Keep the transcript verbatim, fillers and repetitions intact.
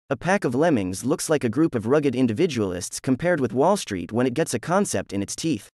A pack of lemmings looks like a group of rugged individualists compared with Wall Street when it gets a concept in its teeth.